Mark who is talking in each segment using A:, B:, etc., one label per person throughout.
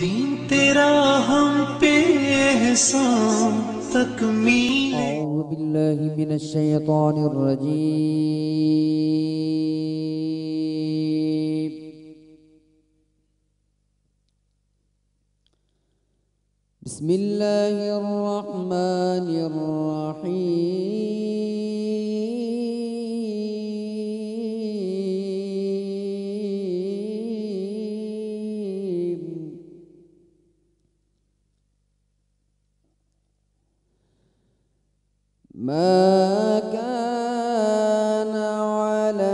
A: दीन तेरा हम पे एहसान तकमील।
B: अऊज़ु बिल्लाहि मिनश शैतानिर रजीम। बिस्मिल्लाहिर रहमानिर रहीम। ما كان على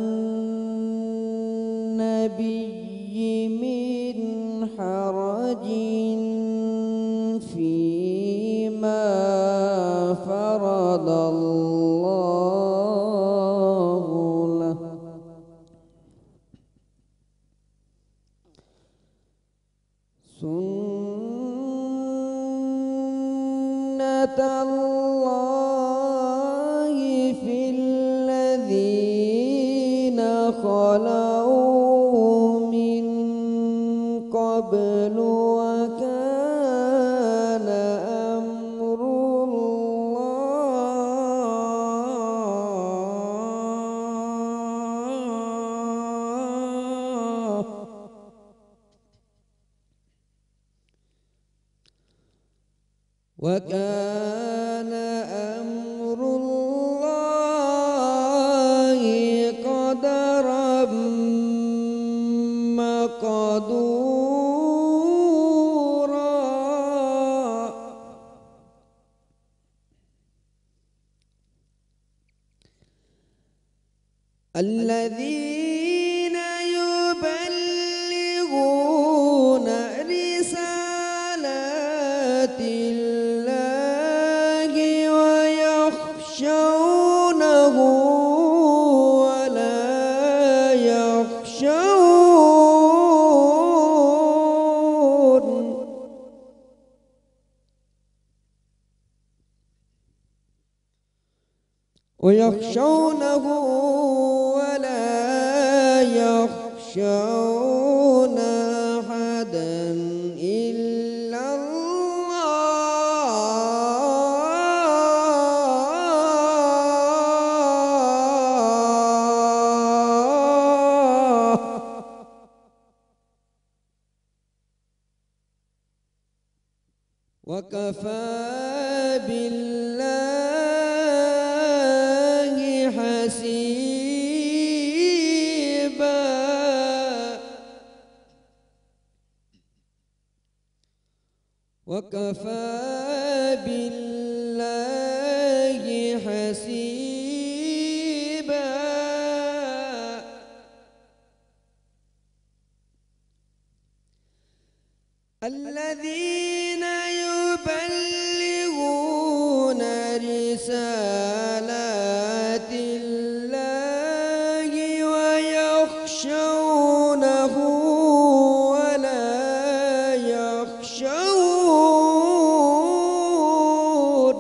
B: النبي من حرج فيما فرض الله له، سنة الله في الذين خلوا من قبل، وكان أمر الله وكان أمر الله قدرا مقدورا. الذين يبلغون رسالات الله ويخشونه ولا يخشون ولا يخشون أحدا إلا الله، وكفى بالله حسيبا. وكفى بالله حسيبا. الذين يبلغون رسالات الله ويخشونه ولا يخشون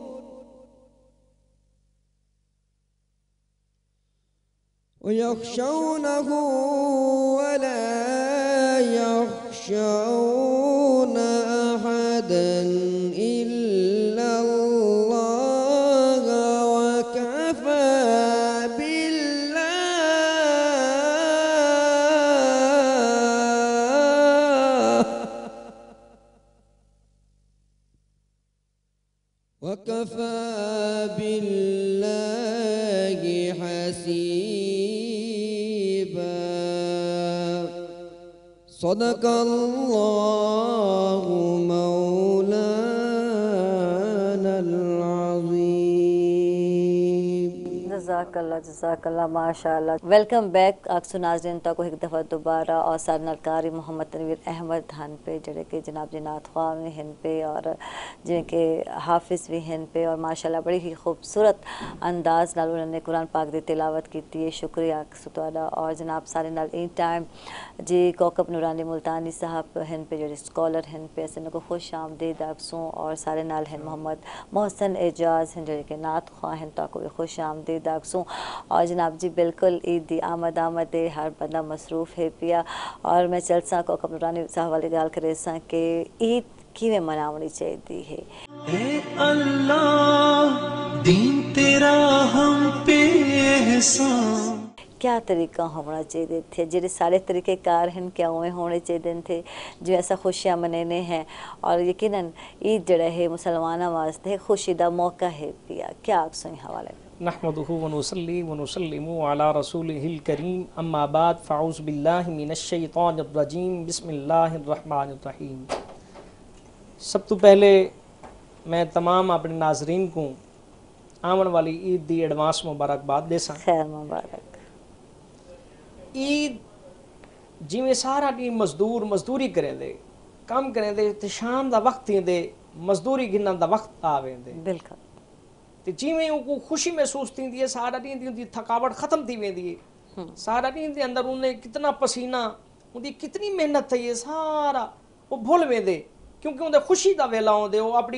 B: أحدا إلا الله، وكفى بالله حسيبا. صدق الله مولانا العظيم.
C: जज़ाकल्लाह माशाअल्लाह। वेलकम बैक अक्सर नाज़रीन तक एक दफ़ा दोबारा और सारे नालकारी मोहम्मद तनवीर अहमद हन पे जड़े के जनाब जी नात ख्वाह भी हन पे और जिमें के हाफिज़ भी हन पे और माशाअल्लाह बड़ी ही खूबसूरत अंदाज नाल उन्होंने कुरान पाक दी तिलावत की है। शुक्रिया सुतवाला। और जनाब सारे नाल इन टाइम जी कौकब नूरानी मुल्तानी साहब हन पे जड़े स्कॉलर हन पे असन को खुश आमदीद अक्सों और सारे नाल हन मोहम्मद मोहसन एजाज हन जड़े के नात ख्वाह हन तो भी खुश आमदीद आखसूँ। और जनाब जी बिल्कुल ईद दी आमद है, हर बंदा मसरूफ़ है पिया। और मैं चल सा को कमरानी साहब वाली गाल करे सा कि ईद किवें मनावनी चाहिए है।
A: ए अल्लाह दीन तेरा हम पे एहसान
C: क्या तरीका होना चाहिए थे, जेडे सारे तरीक़ेकार हैं क्या उवें होने चाहिए थे जो ऐसा खुशियाँ मनाने हैं। और यकीनन ईद जड़ा है मुसलमानों वास्ते खुशी का मौका है पिया। क्या आप सुन हवाले
D: नहमदुहु व नुसल्ली व नुसल्लिमु अला रसूलिहिल करीम अम्मा बाद फ़अऊज़ु बिल्लाहि मिनश शैतानिर रजीम बिस्मिल्लाहिर रहमानिर रहीम। सब तो पहले मैं तमाम अपने नाजरीन को आवन वाली ईद दी एडवांस मुबारकबाद देसा।
C: खैर मुबारक।
D: ईद जिमें सारा दिन मजदूर मजदूरी करें दे, काम करें दे, ते शाम दा वक्त ही दे मजदूरी गिनन दा वक्त आवे दे,
C: बिल्कुल
D: ते जिमें उनको खुशी महसूस थींदी है, सारा दिन दी उनकी थकावट खत्म थी वेंदी है। सारा दिन दे अंदर उन्हें कितना पसीना, उनकी कितनी मेहनत थी है, सारा वो भूल वेंदे क्योंकि उन्हें खुशी दा वेला होंदे, वो अपनी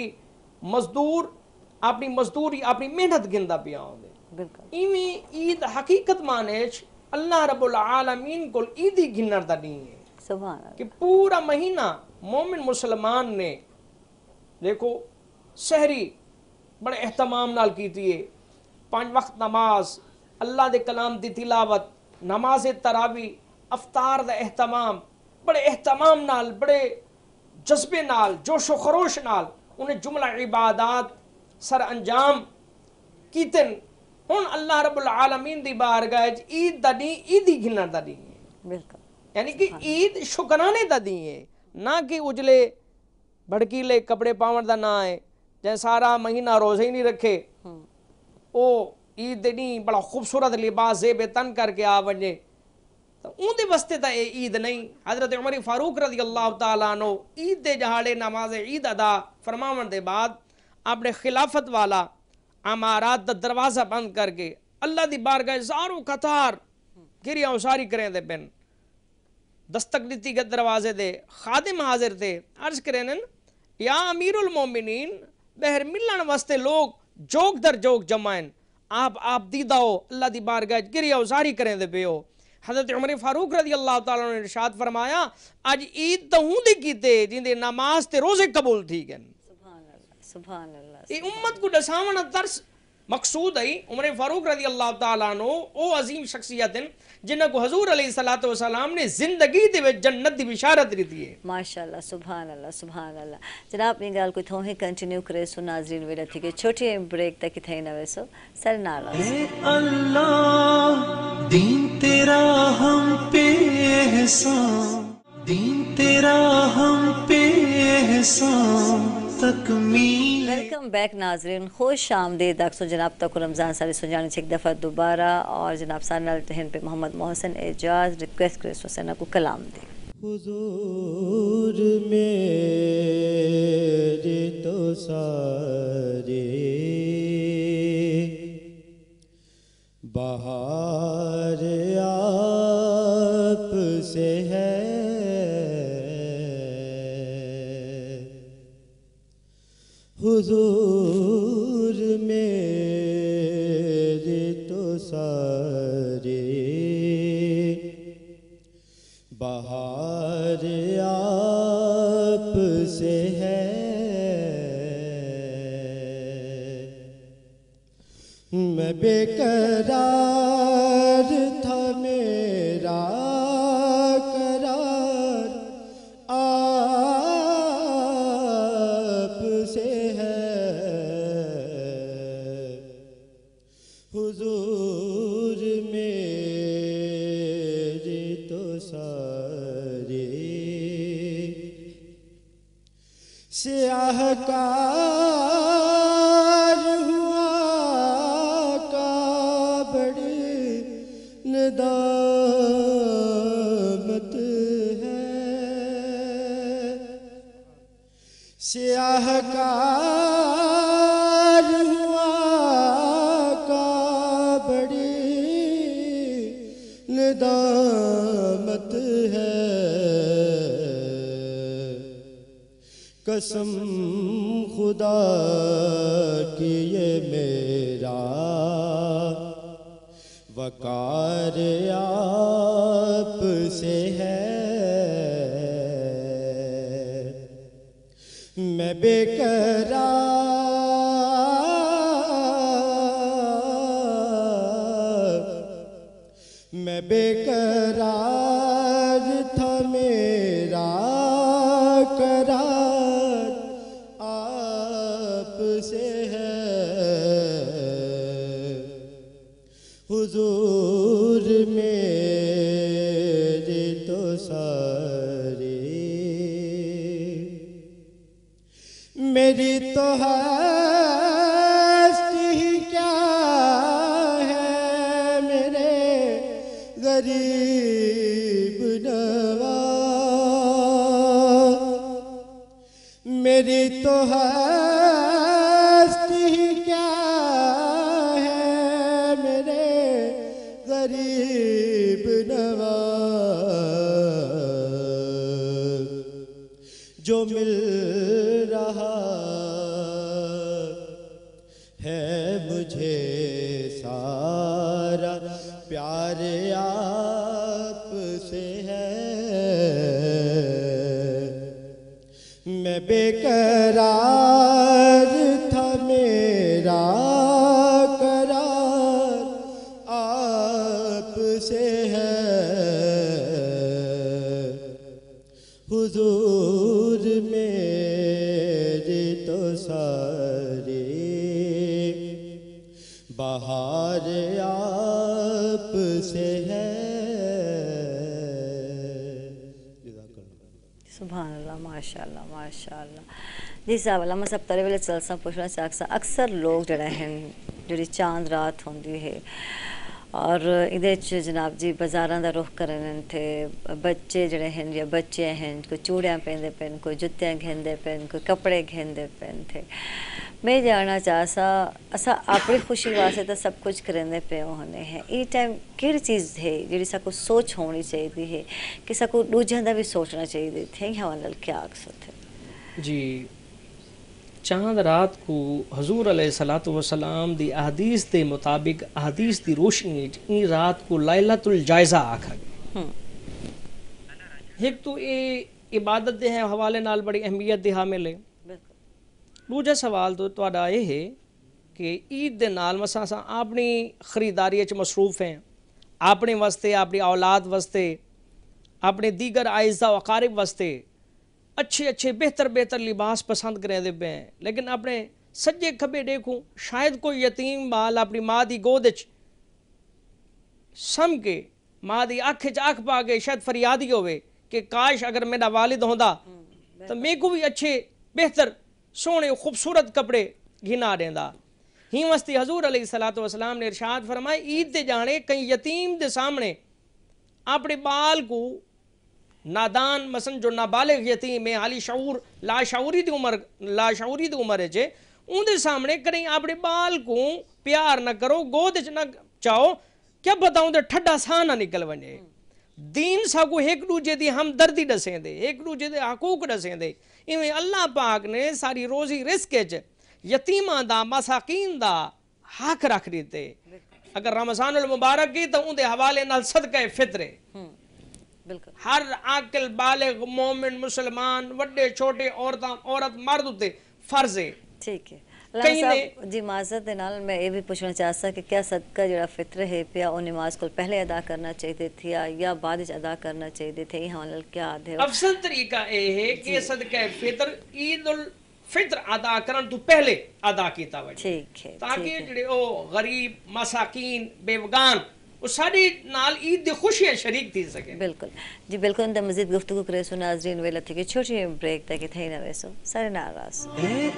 D: मजदूरी अपनी मेहनत गिनदा पिया होंदे।
C: बिल्कुल
D: इवें ईद हकीकत माने अल्लाह रब्बुल आलमीन को ईद ही गिनर दा नहीं है
C: सुभान अल्लाह।
D: कि पूरा महीना मोमिन मुसलमान ने देखो सहरी बड़े एहतमाम नाल कीती है, 5 वक्त नमाज, अल्लाह दे कलाम दी तिलावत, नमाज तरावी, अफ्तार दा एहतमाम, बड़े एहतमाम नाल, बड़े जज्बे नाल, जोशो खरोश नाल उन्हें जुमला इबादात सर अंजाम कीतन। हुन अल्लाह रब्बुल आलमीन दी बारगाह ईद दा दी ईद ही गिनर दा दी है,
C: बिल्कुल
D: यानी कि ईद शुक्राने दा दी है, ना कि उजले भड़कीले कपड़े पावन दा ना है जैसे सारा महीना रोजे ही नहीं रखे ओ ईद दे नी बड़ा खूबसूरत लिबास जेब तन करके आ वने तो उनके वास्ते तो ईद नहीं। हजरत उमर फारूक रज़ी अल्लाह तआला अन्हु ईद दे जहाड़े नमाज ईद अदा फरमावन दे बाद अपने खिलाफत वाला अमारात दा दरवाजा बंद करके अल्लाह दी बारगाह ज़ारो कतार गिरिया उसारी करें दे बिन दस्तक दी गए दरवाजे दे खादिम हाजिर थे, अर्ज करें या अमीरुल मोमिनीन बहर मिलन वास्ते लोग जोग दर जोग जमाइन, आप दीदाओ अल्लाह दी बारगाह गिरिया उसारी करें दे पियो। हज़रत उमर फारूक रज़ी अल्लाह तआला ने इरशाद फरमाया अज ईद तो हूं दी कीते जिंदे नमाज ते रोजे कबूल थी गए।
C: सुभान अल्लाह सुभान अल्लाह।
D: ये उम्मत को दसावन दर्स मकसूद है। उमर फारूक रज़ी अल्लाह तआला अन्हु ओ अजीम शख्सियत जिन्हां को हजूर अलैहिस्सलातु वस्सलाम ने जिंदगी दे विच जन्नत दी बिशारत दी है।
C: माशाअल्लाह सुभान अल्लाह सुभान अल्लाह। जनाब अपनी गाल को थोड़ी कंटिन्यू करे सो नाजरीन वेला थी कि छोटी ब्रेक तक थे न वैसो सर नाल
A: ए अल्लाह दीन तेरा हम पे एहसान, दीन तेरा हम पे एहसान तकमील।
C: वेलकम बैक नाजरीन, खुश आमदीद अक्सो जनाब तक रमज़ान सारी सुजानी एक दफ़ा दोबारा। और जनाब सानल तहन पे मोहम्मद मोहसिन एजाज रिक्वेस्ट करे हुसैन को कलाम दे।
B: हुजूर मेरे तो सारे बहार आप से है, हुजूर मेरे तो सारे बहार आप से है, मैं बेकरार था मेरा करार आप से है, हुजूर मेरे तो सारे स्याहकार हुआ का बड़ी नदामत है, स्याहकार हुआ का बड़ी नदामत है, कसम खुदा की ये मेरा वकार आप से है, मैं बेकरार था, मेरा करार आप से है। हुजूर मेरे तो सारे, मेरी तो हस्ती ही क्या है, मेरे गरीब नवाज। मेरी तो हस्ती ही क्या है, मेरे गरीब नवाज। जो मिल रहा है मुझे सारा, प्यार आप से है। मैं बेकरार था, मेरा करार आप से है। हुजूर मेरे तो सारे, बहार आप से है।
C: सुभान अल्लाह, माशाअल्लाह माशाअल्लाह। जी साहब, अल्लाह सब तरह वेले चलसा पुछना चाहसा, अक्सर लोग जड़े हैं जी चांद रात होंदी है और इहदे च जनाब जी बाज़ारां दा रुख करन थे, बच्चे जड़े हैं या बच्चे हैं, कोई चूड़ियाँ पहनते पेन, कोई जुत्तियाँ घेंदे पेन, कोई कपड़े घेंदे पेन थे। मैं जानना चाहसा, असा अपनी खुशी वास्ते तो सब कुछ करेंदे पे होने हैं, ये टाइम केड़ी चीज़ है जिहड़ी साकू सोच होनी चाहिए है कि साकू दूजियां दा भी सोचना चाहिए थे, हवाले क्या आखसो थे?
D: जी, चांद रात को हजूर अलैहिस्सलातु वस्सलाम दी अहदीस के मुताबिक, अहदीस दी रोशनी इन रात को लैलतुल जायज़ा आखा गया। एक तो ये इबादत दे हवाले नाल बड़ी अहमियत दी हामिल है। दूजा सवाल तो तुहाडा ये है कि ईद दे नाल मसा असां अपनी खरीदारी च मसरूफ हैं, अपने वास्ते, अपनी औलाद वास्ते, अपने दीगर आइज़ा वकारिब वास्ते अच्छे अच्छे बेहतर बेहतर लिबास पसंद करें पे हैं, लेकिन अपने सज्जे खब्बे देखूँ शायद कोई यतीम बाल अपनी माँ की गोद सम के माँ की अख च अख पा के शायद फरियाद ही होवे कि काश अगर मेरा वालिद होंदा तो मेरे को भी अच्छे बेहतर सोने खूबसूरत कपड़े घिना देंदा। ही वस्ती हजूर अलैहिस्सलातु वस्सलाम ने इरशाद फरमाया, ईद दे जाने कई यतीम दे सामने अपने बाल को नादान मसन जो नाबालिग यतीम है, हाली शऊर लाशऊरी दी उम्र च उनके सामने करें अपने बाल को प्यार न करो, गोद च न चाहो, क्या बताऊं तो ठड्डा सा ना निकल वने। दीन साकू एक दूजे की हमदर्दी दसेंदे, एक दूजे के हकूक दसेंदे। इवें अल्लाह पाक ने सारी रोजी रिस्क च यतीमां दा मसाकीन दा हक रख दिते। अगर रमज़ानुल मुबारक की तो उनके हवाले नाल सदका फित्रे हर आकिल बालिग मोमिन मुसलमान वड्डे छोटे औरत मर्द उते फर्ज है।
C: ठीक है साहब जी, माजरत दे नाल मैं ये भी पूछना चाहता कि क्या सदका जड़ा फित्र है पिया वो नमाज को पहले अदा करना चाहिए थी या बाद में अदा करना चाहिए थे? यहाँ क्या आधे
D: अफसल तरीका ये है कि सदका फित्र ईद उल फित्र अदा करन तो पहले अदा कीता वजे,
C: ठीक है,
D: ताकि जड़े ओ गरीब मसाकीन बेवगान वो सारी नाल ईद दी खुशियां शरीक थी सके।
C: बिल्कुल जी, बिल्कुल। इंदा मजीद गुफ्तगू करे सो नाज़रीन वेला थी कि छोटी ब्रेक तक थे ना वैसो सारे नाराज।
A: ऐ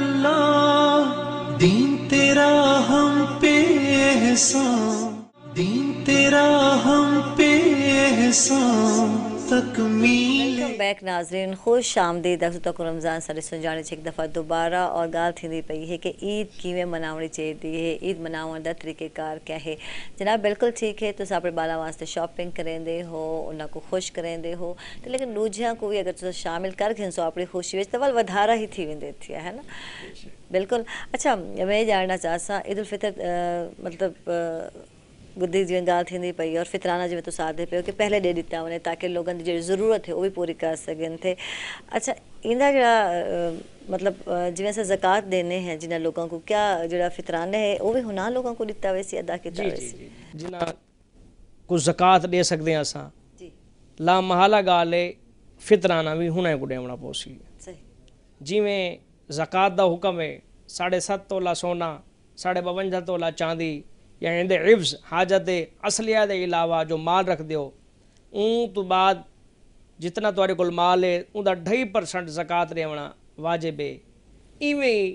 A: अल्लाह दीन तेरा हम पे एहसान, दीन तेरा हम पे एहसान तकमील।
C: वेलकम बैक नाज़रीन, खुश आमदीद। तक रमज़ान सारे सुजाने एक दफ़ा दोबारा और गाल थी पई है कि ईद किवें मनावनी चाहिए है, ईद मनावन दा तरीक़ेकार क्या है। जनाब बिल्कुल ठीक है, तुस अपने बाला वास्ते शॉपिंग करेंदे हो, उन्हां को खुश करेंदे हो, तो लेकिन दूजियां को भी अगर तुस शामिल कर सो अपनी खुशी विच तो वल वधारा ही थी वेंदे थी, है ना। बिल्कुल। अच्छा, मैं जानना चाहसा ईद उल फितर मतलब गुद्दी जिवें गाल थींदी पई और फितराना जिवें तुसीं आखदे पियो कि पहले दे दित्ता वञे ताकि लोगों की जिहड़ी ज़रूरत है वो भी पूरी कर सघन थे। अच्छा इंदा जिहड़ा मतलब जिवें असां ज़कात देने हैं जिन्हां लोगों को, क्या जिहड़ा फितराना है वो भी हुना लोगों को दिता वैसी अदा किता
D: जी जी
C: वैसी?
D: जी जिन्हां को ज़कात दे सकदे हां असां,
C: जी
D: ला महाला गाल है फितराना भी हुने को देवना पोसी।
C: सही।
D: जिवें ज़कात दा हुक्म है 7.5 तोला सोना 52 तोला चांदी या इंदे इव्ज़ हाजत असलिया दे इलावा जो माल रख दियो उन तो बाद जितना तुहाडे कोल माल है उनका 2.5% ज़कात देवना वाजिब है। इवें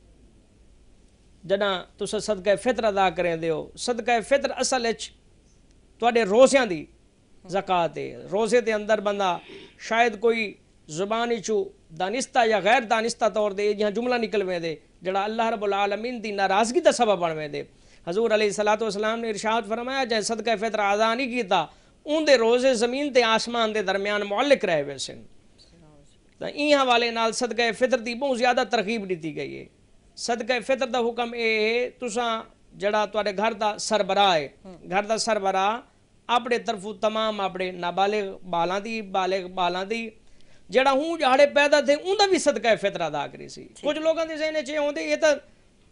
D: जॾां तुस सदका फितर अदा करेंदे हो, सदका फितर असल विच तुहाडे रोज़ियां दी ज़कात है। रोज़े के अंदर बंदा शायद कोई ज़ुबानी चू दानिस्ता या गैर दानिस्ता तौर पर यहाँ जुमला निकल वेंदे जड़ा अल्लाह रब्बुल आलमीन दी नाराज़गी का सबब बन वेंदे। हज़ूर अलैहिस्सलातु वस्सलाम ने इरशाद फरमाया जै सदका फितर अदा नहीं कीता उनके रोज़े ज़मीन ते आसमान के दरम्यान मुअल्लिक रह वैसे। तो इन हवाले नाल सदका फितर की बहुत ज़्यादा तरकीब दी गई है। सदका फितर का हुक्म ये है तुसां जड़ा तुहाडे घर का सरबराह है, घर का सरबराह अपने तरफों तमाम अपने नाबालिग बालां दी बालिग बालां दी जड़ा हूँ जहाड़े पैदा थे उनका भी सदका फितर अदा करी सी। कुछ लोगों के ज़हन च आउंदे ये तो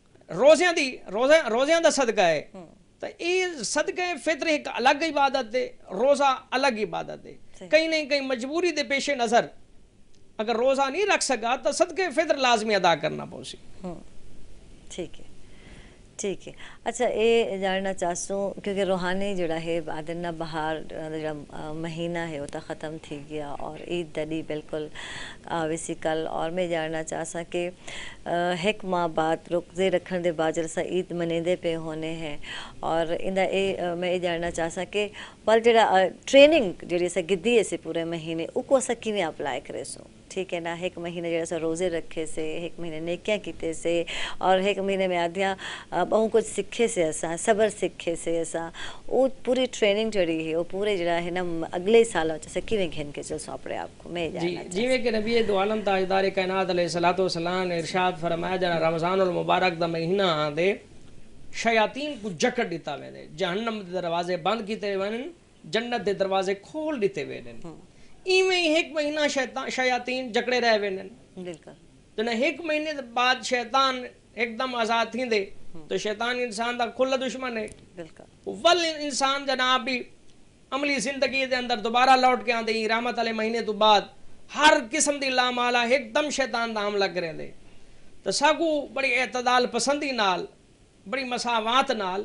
D: रोज़ियां दा सदका है, तो ये सदका फितर एक अलग इबादत है, रोज़ा अलग इबादत है। कहीं नहीं कहीं मजबूरी के पेशे नज़र अगर रोज़ा नहीं रख सका तो सदके फितर लाजमी अदा करना पौसी।
C: ठीक है ठीक है। अच्छा ये जानना चाहसूँ क्योंकि रूहानी जड़ा है आदना बहार जड़ा महीना है वो तो ख़त्म थी गया और ईद दड़ी बिल्कुल वैसी कल, और मैं जानना चाहसा कि एक माह बाद रोज़े रखने के बाद जैसा ईद मनेंदे पे होने हैं और इंदा मैं ये जानना चाहसा कि पर जड़ा ट्रेनिंग जी अस गिद्दी है पूरे महीने उसको अस किवें अप्लाई करे सो, ठीक है ना। एक महीने जरा रोज़े रखे से, एक महीने नेकियां कीते से और एक महीने में आदियाँ बहुत कुछ सीखे से असा सबर सीखे से असा वो पूरी ट्रेनिंग जड़ी है वो पूरे जरा है ना अगले साल से किवें घेन के चल सो अपने आप को मैं जानना
D: जिवें कि नबी दो आलम ताजदार कायनात अलैहिस्सलातु वस्सलाम ने इरशाद फरमाया जरा रमज़ानुल मुबारक दा महीना आंदे शयातीन को जकड़ दिता वेंदे, जहन्नम दे दरवाजे बंद कीते वञन, जन्नत दे दरवाजे खोल दिते वेंदन। इवें ही एक महीना शयातीन जकड़े रह वेंदन।
C: बिल्कुल।
D: तो न एक महीने बाद शैतान एकदम आज़ाद थींदे तो शैतान इंसान का खुला दुश्मन है।
C: बिल्कुल।
D: वल इंसान जनाब भी अमली जिंदगी के अंदर दोबारा लौट के आते रहमत वाले महीने तो बाद हर किस्म की लामाला एकदम शैतान का हमला करेंदे। तो सागू बड़ी एतदाल पसंदी नाल बड़ी मसावात नाल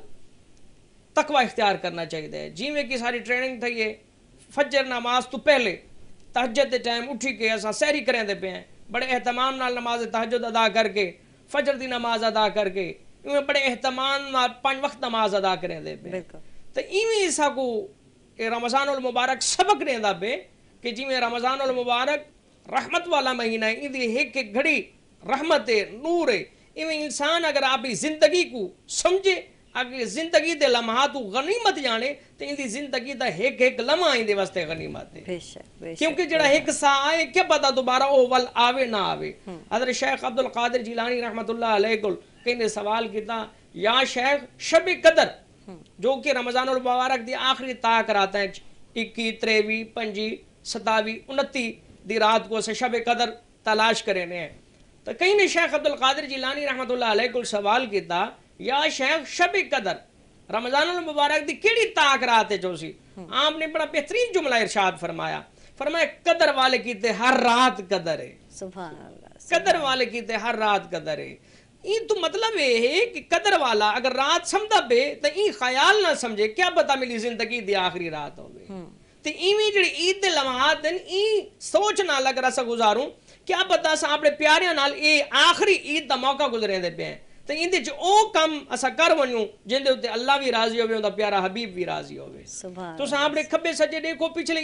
D: तकवा इख्तियार करना चाहिए। जिमें कि सारी ट्रेनिंग थी है फजर नमाज तो पहले तहज्जुद के टाइम उठी के अस सैरी करेंदे पे हैं, बड़े एहतमाम नाल नमाज तहज्जुद अदा करके फजर की नमाज अदा करके इवें बड़े एहतमाम नाल 5 वक्त नमाज अदा करेंदे पे। तो इवें सागू रमज़ानुल मुबारक सबक देंदा पे कि जिमें रमज़ानुल मुबारक रहमत वाला महीना है, इंदी एक एक घड़ी रहमत है नूर है। इवें इंसान अगर आपकी जिंदगी को समझे अगर जिंदगी दे लम्हा तू गनीमत जाने तो इंदी जिंदगी दा एक एक लम्हा इंदे वास्ते गनीमत है।
C: बेशक
D: क्योंकि जड़ा एक सा आए क्या पता दोबारा ओ वल आवे ना आवे। हज़रत शेख अब्दुल कादिर जिलानी रहमतुल्लाह अलैह को कहने सवाल किया या शेख शब कदर जो कि रमज़ानुल मुबारक दी आखिरी ताक रात है 21, 23, 25, 27, 29 दी रात को शब कदर तलाश करेने हैं। तो कहीं ने शेख अब्दुल कादिर जिलानी रहमतुल्लाह अलैह को सवाल किया या शेख शब कदर रमज़ानुल मुबारक दी केड़ी ताक रात है जोसी। आपने बड़ा बेहतरीन जुमला इरशाद फरमाया, फरमाया कदर वाले कीते हर रात कदर है।
C: सुभान अल्लाह।
D: कदर वाले कीते हर रात कदर है। ये तो मतलब ये है कि कदर वाला अगर रात समझा बे तो ये ख्याल ना समझे क्या पता मेरी जिंदगी दी आखिरी रात होवे। तो इवें जड़ी ईद दे लम्हात हैं ई सोच ना लग रहा सा गुजारूं क्या पता अस अपने प्यारियां नाल ये आखिरी ईद दा मौका गुजरेंदे पे हैं। तो इंदे च ओ कम असा कर वणूं जिंदे उत्ते अल्लाह भी राजी होवे उनदा प्यारा हबीब भी राजी होवे।
C: सुभान
D: तुस अपने खब्बे सज्जे देखो पिछले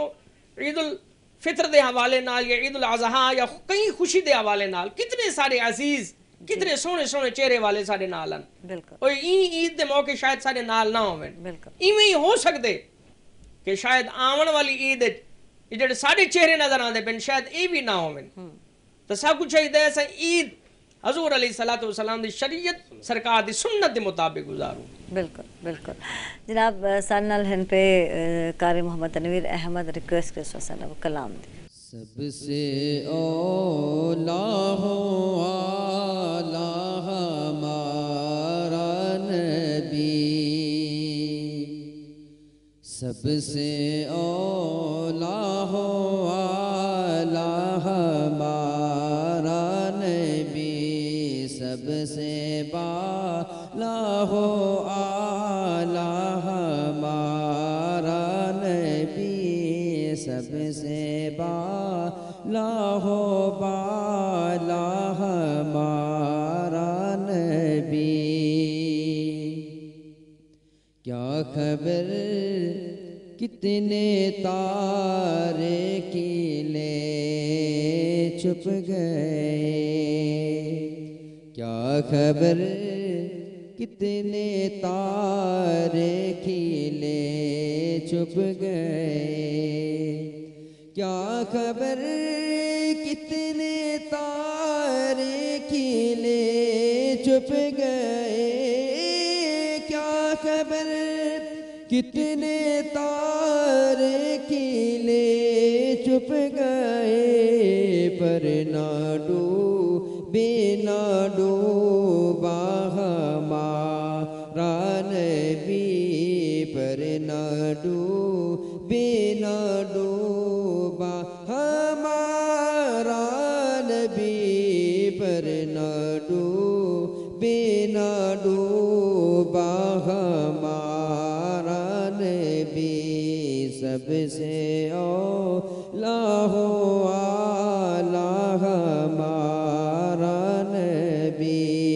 D: ईद उल फितर दे हवाले नाल या ईद उल अज़हा या कई खुशी दे हवाले नाल कितने सारे अजीज कितने सोहने सोहने चेहरे वाले साडे नाल हन।
C: बिल्कुल।
D: और ईद दे मौके शायद साडे नाल ना होवन।
C: बिल्कुल।
D: इवें ही हो सकदे कि शायद आवन वाली ईद जेडे साडे चेहरे नजर आंदे पेन शायद ये भी ना होवन। तो सब कुछ चाहिए ऐसा ईद हजूर अलैहिस्सलातु वस्सलाम दी शरीयत सरकार दी सुन्नत दे मुताबिक गुजारूं।
C: बिल्कुल बिल्कुल जनाब सन नाल हिन पे कारी मोहम्मद तनवीर अहमद रिक्वेस्ट कर ससन वो कलाम दे
B: सबसे औला हो आला हमारा नबी, सबसे औला हो आला हमारा नबी, सबसे बाला हो आला हमारा नबी, सबसे बाला हो बाला हमारा नबी। क्या खबर कितने तारे कीले छुप गए, क्या खबर कितने तारे खिले छुप गए, क्या खबर कितने तारे खिले छुप गए, क्या खबर कितने तारे खिले छुप गए, पर ना डूबे ना डूबा हमारा नबी, पर ना डूबे ना डूबा हमारा नबी, पर ना डूबे ना डूबा हमारा नबी, सबसे औला हो आला हमारा नबी।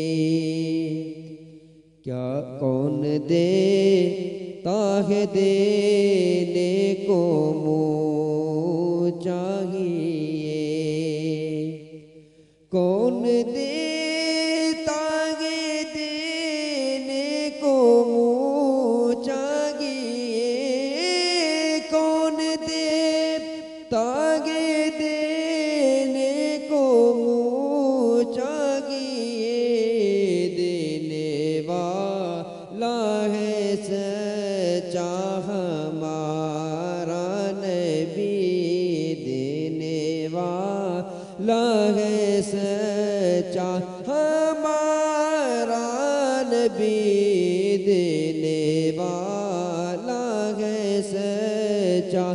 B: क्या कौन दे ताहे देने को मुँह चाहिए, कौन दे तागे देने को मुँह चाहिए, कौन दे तागे देने को मुँह चाहिए, देने वाला है सच्चा हमारा नबी, देने वाला है सच्चा हमारा नबी, देने वाला है सच्चा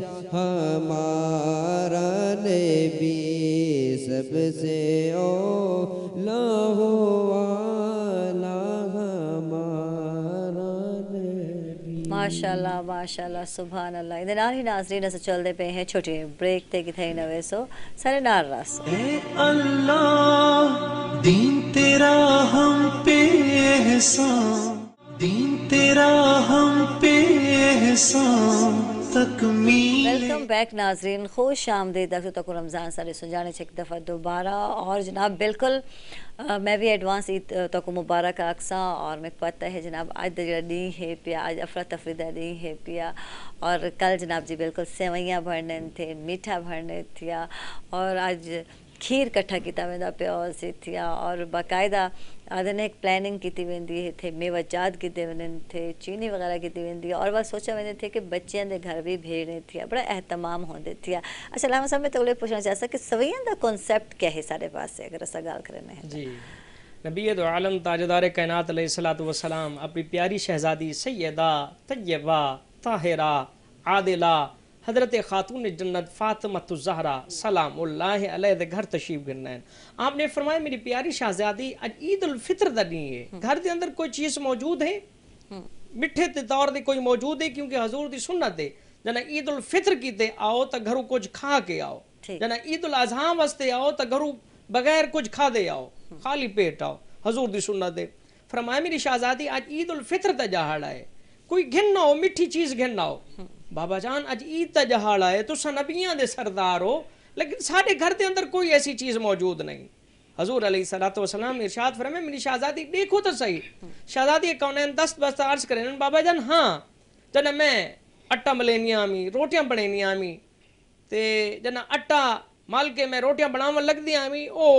B: हमारा नबी, सबसे औला हो आला हमारा नबी।
C: माशाल्लाह माशाल्लाह सुभान अल्लाह इधर ही नाज़रीन अस चलते पे हैं छोटी ब्रेक ते किथे नवे सो सारे नार रास
A: ऐ अल्लाह दीन तेरा हम पे एहसान, दीन तेरा हम पे एहसान तकमील।
C: वेलकम बैक नाजरीन खुश आमदीद तक रमज़ान सारे सुजाने एक दफ़ा दोबारा और जनाब बिल्कुल मैं भी एडवांस ईद तक मुबारक आक्सा और मैं पता है जनाब आज जो डी है पिया आज अफरा तफरी का डी है पिया और कल जनाब जी बिल्कुल सेवैयाँ भरने थे मीठा भरने थिया और आज खीर कट्ठा किया वेंदा पिया सी थिया और बाकायदा आदने एक प्लानिंग की वेंदी है थे मेवाजात किते वञनि थे चीनी वगैरह की वेंदी और बस सोचा वेंदे थे कि बच्चों के घर भी भेड़े थिया बड़ा एहतमाम होंदे थिया। अच्छा लामा साहब मैं तो पूछना चाहता कि सवैयां का कॉन्सेप्ट क्या है सारे पास से अगर असा गाल करने है
D: जी नबी दो आलम ताजदार कायनात अलैहिस्सलातु वस्सलाम अपनी प्यारी शहजादी सैयदा तय्यबा ताहिरा आदिला हज़रत खातून जन्नत फ़ातिमा ज़हरा सलामुल्लाह अलैहा दे घर तशरीफ करना है। आपने फरमाया मेरी प्यारी शहजादी आज ईद उल फितर दा दिन है घर के अंदर कोई चीज़ मौजूद है मिठे के तौर पर कोई मौजूद है क्योंकि हजूर दी सुन्नत है जना ईद उल फितर कीते आओ तो घरों कुछ खा के आओ जना ईद उल अज़हा वास्ते आओ तो घरों बगैर कुछ खा दे आओ खाली पेट आओ हजूर दी सुन्नत है। फरमाया मेरी शहजादी आज ईद उल फितर दा जहाड़ा है कोई घिन ना हो मिठी चीज़ घिन ना हो। बाबा जान अज ईद का जहाड़ा है तुसा नबियां दे सरदार हो लेकिन साढ़े घर के अंदर कोई ऐसी चीज़ मौजूद नहीं। हजूर अलैहिस्सलातु वस्सलाम इरशाद फरमाए मेरी शहजादी देखो तो सही शहजादी कौन दस्त बस्त अर्ज करें बाबा जान हाँ जना मैं आटा मलेनिया आमी रोटियां बनेनिया आमी ते जना आटा मल के मैं रोटियां बनावन लगदी आमी ओ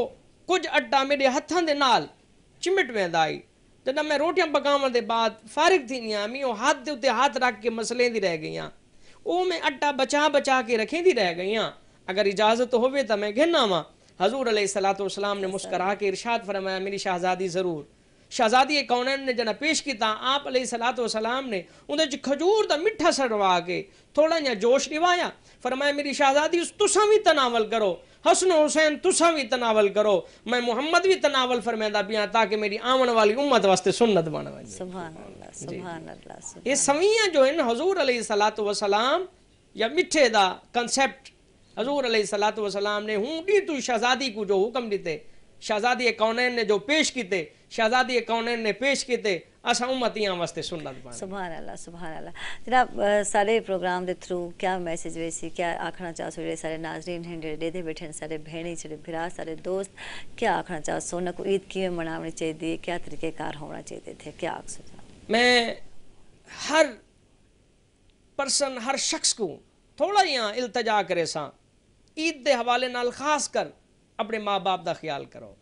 D: कुछ अट्टा मेरे हथां दे नाल चिमट वेंदा आई जॾहिं मैं रोटियां पकावण दे बाद फारिग थींदी आहियां मी हाथ दे उत्ते हाथ रख के मसलेंदी रह गई आं वो मैं अट्टा बचा बचा के रखेंदी रह गई आं अगर इजाज़त होवे तो मैं गिना वा हजूर अलैहिस्सलातु वस्सलाम ने मुस्करा के इरशाद फरमाया मेरी शहजादी ज़रूर शहजादी कौनैन ने जना पेश किया आप अलैहिस्सलातु वस्सलाम ने उहदे च खजूर दा मिठा सड़वा के थोड़ा जिहा जोश दिवाया फरमाया मेरी शहजादी तुसां भी तनावल करो हसन हुसैन तुसां भी तनावल करो मैं मुहम्मद भी तनावल फरमांदा पिया ताकि मेरी आवन वाली उम्मत वास्ते सुन्नत बन वञे
C: सुभान अल्लाह सुभान अल्लाह
D: ये सवियां जो है हजूर अलैहिस्सलातु वस्सलाम या मिठे दा कंसेप्ट हजूर अलैहिस्सलातु वस्सलाम ने हूँ डी तू शहजादी को जो हुक्म दिते शहजादी कौनैन ने जो पेश किते शहजादी कौनैन ने पेश किते असा उम्मतियां वास्ते सुन्नत बन
C: सुभान अल्लाह सुभान अल्लाह जनाब सारे प्रोग्राम के थ्रू क्या मैसेज वैसी क्या आखना चाहो जेडे सारे नाजरीन हैं जेडे डेदे बैठे हैं सारे भेणी जेडे भिरा सारे दोस्त क्या आखना चाहो उन्हें को ईद किवें मनावनी चाहिए क्या तरीक़ेकार होना चाहिए थे क्या आख सुझाव
D: मैं हर पर्सन हर शख्स को थोड़ा जिहा इल्तजा करे सा ईद के हवाले नाल खास कर अपने माँ बाप का ख्याल करो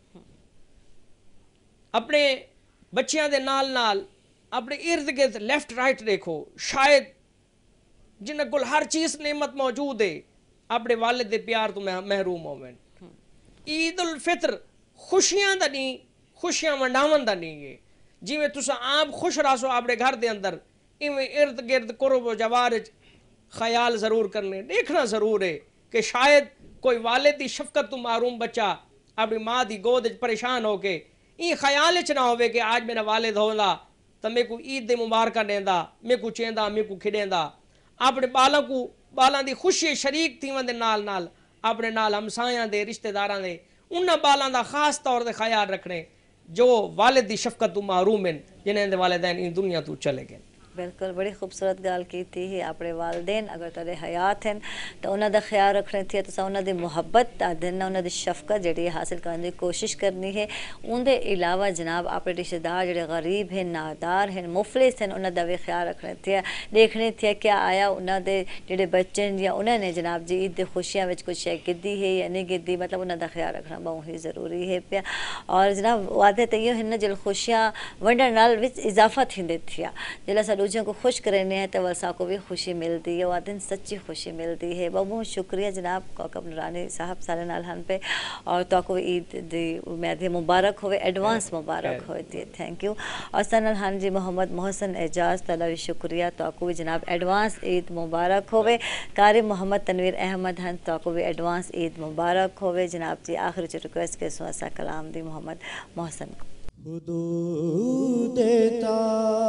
D: अपने बच्चियां दे नाल नाल अपने इर्द गिर्द लेफ्ट राइट देखो शायद जिन्हें कोल हर चीज़ नेमत मौजूद है अपने वालिद दे प्यार तो महरूम होवें ईद उल फितर खुशियां दा नहीं खुशियां वंडावन दा नहीं है जिमें तुसा आप खुश रहो अपने घर के अंदर इवें इर्द गिर्द कुर्ब जवार ख्याल ज़रूर करने देखना ज़रूर है कि शायद कोई वालिद की शफकत तो मारूम बच्चा अपनी माँ की गोद परेशान होके ये ख्याल च ना होवे कि आज मेरा वालिद होंदा तो मेरे को ईद दे मुबारक देंदा मेरे को चेंदा मेरे को खिडेंदा अपने बालों की खुशी शरीक थी वंदे नाल नाल अपने नाल हमसायां दे रिश्तेदारां दे उन्हां बालों का खास तौर पर ख्याल रखने जो वालिद की शफकत तो मारूम हैं जिन्हें वालिदैन इन दुनिया तो चले गए
C: बिल्कुल बड़ी खूबसूरत गाल की थी अपने वालदेन अगर तेरे हयात हैं तो उन्हों का ख्याल रखना थी तो उन्होंने मुहब्बत देना उन्होंने शफकत जी हासिल करने की कोशिश करनी है उनके अलावा जनाब अपने रिश्तेदार जो गरीब हैं नादार हैं मुफलिस हैं उन्होंने भी ख्याल रखने थे देखने थे क्या आया उन्होंने जोड़े बच्चे या उन्होंने जनाब जी ईद खुशियां में कुछ शे गिद्दी है या नहीं गिद्दी मतलब उन्होंने ख्याल रखना बहुत ही ज़रूरी है पिया और जनाब वादे तो यो है जल खुशियां वंडण नाल विच इजाफा थींदे थिया जल दूसरों को खुश करने हैं तो वसा को भी खुशी मिलती है वह दिन सच्ची खुशी मिलती है बहुत बहुत शुक्रिया जनाब कौकब नूरानी साहब सारे नाल हन पे और तो को ईद दी उम्मीद मुबारक होवे एडवांस मुबारक हो दी थैंक यू और सनल हन जी मोहम्मद मोहसन एजाज तला भी शुक्रिया तो को भी जनाब एडवांस ईद मुबारक होवे कारी मोहम्मद तनवीर अहमद हन तो को भी एडवांस ईद मुबारक होवे जनाब जी आखिर जो रिक्वेस्ट के सुसा कलाम दी मोहम्मद मोहसन को
B: हुदूद ताइर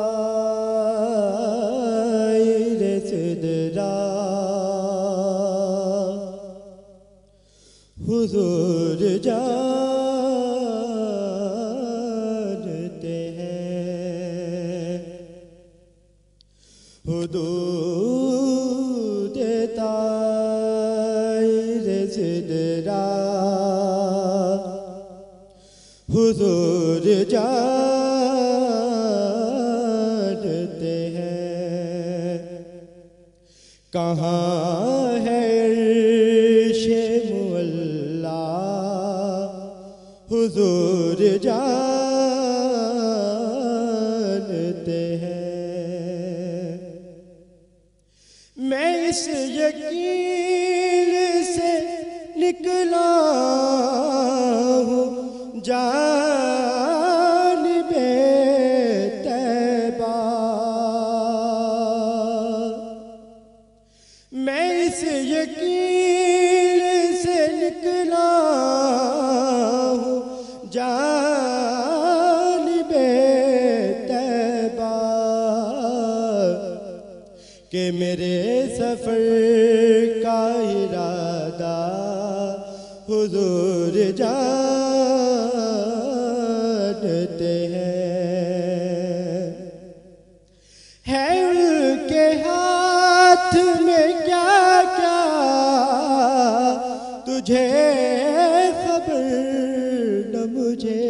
B: सिदरा हुजूर जानते हैं हुदूद ताइर सिदरा हुजूर जानते हैं कहाँ है अर्शे मुअल्ला हुजूर जानते हैं मैं इस यकीन से निकला हूँ जानिबे तैबा मैं इस यकीन से निकला हूँ जानिबे तैबा कि मेरे सफ़र का इरादा हुजूर जानते हैं उनके हाथ में क्या क्या तुझे खबर न मुझे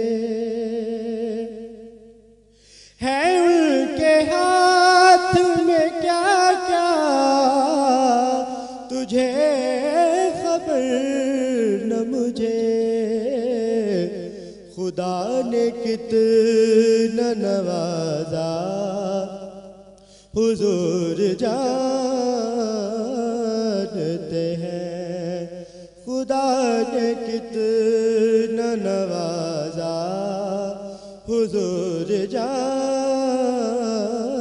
B: है उनके हाथ में क्या क्या तुझे खबर न मुझे खुदा ने कितना नवाजा हुजूर जानते हैं, खुदा ने कितना नवाजा हुजूर जानते